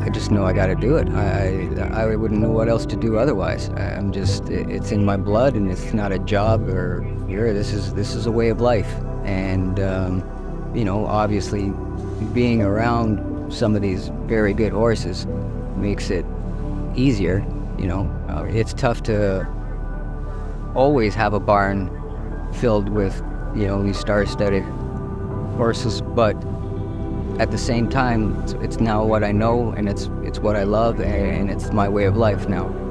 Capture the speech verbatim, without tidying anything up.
I just know I got to do it. I, I I wouldn't know what else to do otherwise. I'm just it's in my blood, and it's not a job or here. This is this is a way of life, and um, you know, obviously, being around some of these very good horses makes it easier. You know, uh, it's tough to always have a barn filled with, you know, these star-studded horses, but at the same time, it's, it's now what I know, and it's it's what I love, and it's my way of life now.